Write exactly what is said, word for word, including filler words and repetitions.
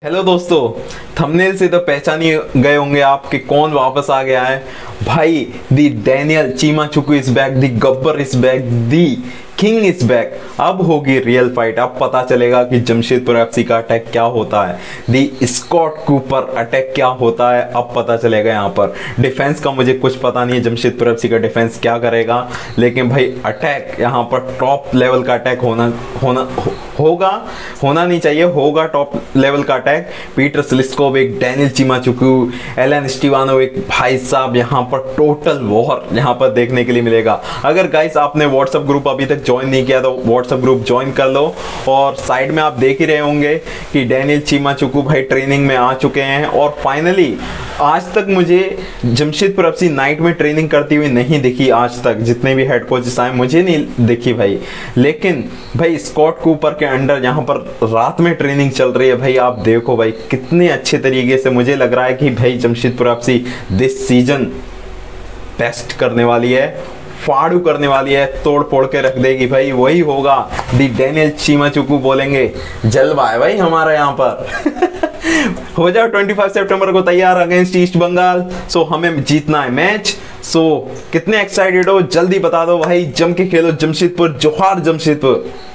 Hello दोस्तों, thumbnail से तो पहचान ही गए होंगे आप कि कौन वापस आ गया है। भाई the Daniel Chima Chukwu is back, the Gabbar is back, the king is back. अब होगी रियल फाइट। अब पता चलेगा कि जमशेदपुर एफसी का अटैक क्या होता है, दी स्कॉट कूपर अटैक क्या होता है। अब पता चलेगा। यहाँ पर डिफेंस का मुझे कुछ पता नहीं है, जमशेदपुर एफसी का डिफेंस क्या करेगा, लेकिन भाई अटैक यहाँ पर टॉप लेवल का अटैक होना होना हो, होगा होना नहीं चाहिए, होगा टॉप लेवल का attack. Peter Sliskovic, Daniel Chima Chukwu, Alen Stevanovic, भाई साहब यहाँ पर टोटल वॉर यहाँ पर देखने के लिए मिलेगा। अगर गाइस आपने व्हाट्सएप ग्रुप अभी तक ज्वाइन नहीं किया तो व्हाट्सएप ग्रुप ज्वाइन कर लो। और साइड में आप देख ही रहे होंगे कि डैनियल चीमाचुकू भाई ट्रेनिंग में आ चुके हैं। और फाइनली आज तक मुझे जमशेदपुर एफसी नाइट में ट्रेनिंग करती हुई नहीं दिखी। आज तक जितने भी हेड कोचेस आए मुझे नहीं दिखी भाई, लेकिन भाई स्कॉट कूपर के अंडर यहाँ पर रात में ट्रेनिंग चल रही है। भाई आप देखो भाई कितने अच्छे तरीके से मुझे लग रहा है कि भाई Jamshedpur FC this season best करने वाली है, फाड़ू करने वाली है, तोड़ फोड़ के रख देगी भाई। वही होगा, दी डैनियल चीमाचुकू बोलेंगे जलवा है भाई हमारा यहाँ पर। हो जाओ पच्चीस सितंबर को तैयार अगेंस्ट ईस्ट बंगाल। सो हमें जीतना है मैच। सो कितने एक्साइटेड हो जल्दी बता दो भाई, जम के खेलो जमशेदपुर, जोहार जमशेदपुर।